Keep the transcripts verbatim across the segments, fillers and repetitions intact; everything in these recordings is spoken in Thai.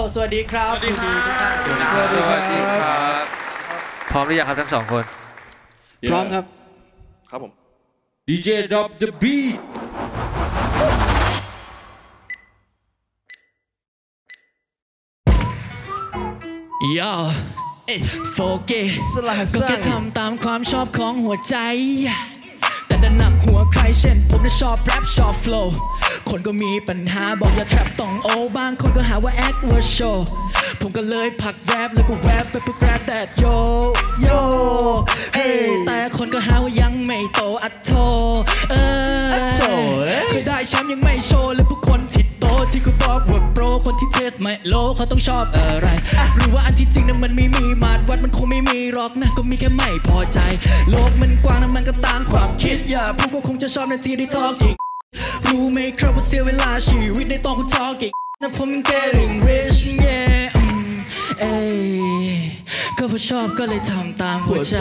สวัสดีครับสวัสดีครับสวัสดีครับพร้อมหรือยังครับทั้งสองคนพร้อมครับครับผมดี เจ Drop the Beat ย่อโฟกัสก็แค่ทำตามความชอบของหัวใจแต่ดันหนักหัวใครเช่นผมน่ะชอบแรปชอบโฟล์คนก็มีปัญหาบอกอย่าแทรปต้องโอบางคนก็หาว่าแอคว่าโชว์ผมก็เลยผักแรปแล้วก็แรปไปเพื่อแกร็บแต่โยโยแต่คนก็หาว่ายังไม่โตอัดโทเออเคยได้แชมป์ยังไม่โชว์เลยพวกคนที่โตที่เขาบอกว่าโปรคนที่เทสไม่โลเขาต้องชอบอะไรหรือว่าอันที่จริงนั้นมันไม่มีมาตรวัดมันคงไม่มีหรอกนะก็มีแค่ไม่พอใจโลกมันกว้างนะมันก็ต่างความคิดอย่าพูดว่าคงจะชอบในที่ได้ทอล์กอีกรู้ไหมครับว่าเสียเวลาชีวิตในตอนคุณทอล์กอีกนะผมยัง getting rich yeah เอ้ก็เพราะชอบก็เลยทำตามหัวใจ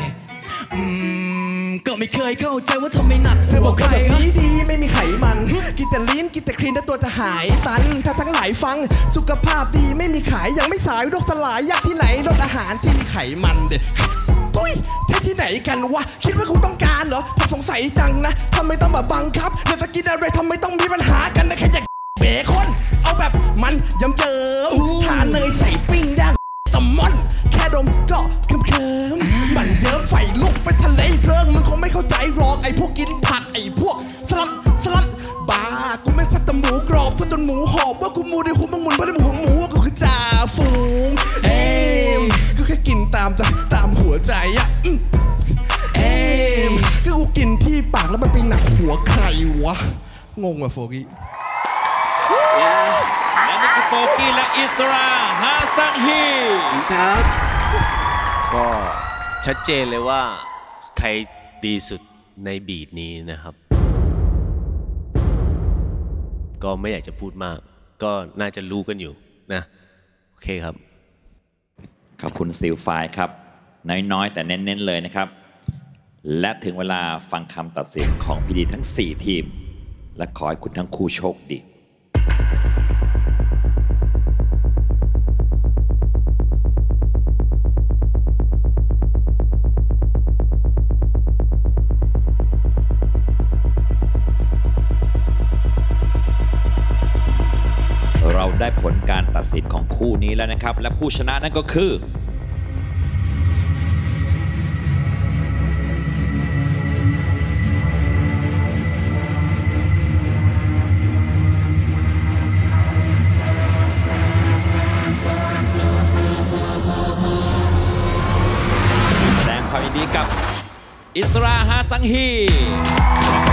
ก็ไม่เคยเข้าใจว่าทำไมหนักเธอบอกแบบนี้ดีไม่มีไขมันกินแต่ลิ้นกินแต่คลีนแล้วตัวจะหายตันถ้าทั้งหลายฟังสุขภาพดีไม่มีขายยังไม่สายโรคสลายยากที่ไหนลดอาหารที่มีไขมันเด็ดตุ้ยที่ที่ไหนกันวะคิดว่าคุณต้องการเหรอผมสงสัยจังนะทำไมต้องมาบังคับแล้วจะกินอะไรทำไมต้องมีปัญหากันนะแค่อยากเบคอนเอาแบบมันยำเจิมทานเนยใส่ปิ้งย่างตะมอนแค่ดมก็เคิมเคิมมันเยิ้มไฟลุกเป็นทะเลเพลิงมันคงไม่เข้าใจหรอกไอ้พวกกินผักไอ้พวกสลัดสลัดบ้ากูไม่สักแต่หมูกรอบซะจนหมูหอบว่ากูมูในหูมังมุนเพราะในหมูของหมูว่ากูคือจ่าฝูงเอ็มก็แค่กินตามใจตามหัวใจอะเอ็มก็กูกินที่ปากแล้วมันไปหนักหัวใครวะงงว่ะโฟกี้และนี่คือโฟกี้และอิสราฮาซังฮีครับก็ชัดเจนเลยว่าใครดีสุดในบีทนี้นะครับก็ไม่อยากจะพูดมากก็น่าจะรู้กันอยู่นะโอเคครับขอบคุณสตีลไฟครับน้อยๆแต่เน้นๆเลยนะครับและถึงเวลาฟังคำตัดสินของพี่ดีทั้งสี่ทีมและขอให้คุณทั้งคู่โชคดีเราได้ผลการตัดสินของคู่นี้แล้วนะครับและผู้ชนะนั่นก็คือแสดงความยินดีกับอิสราฮาซังฮี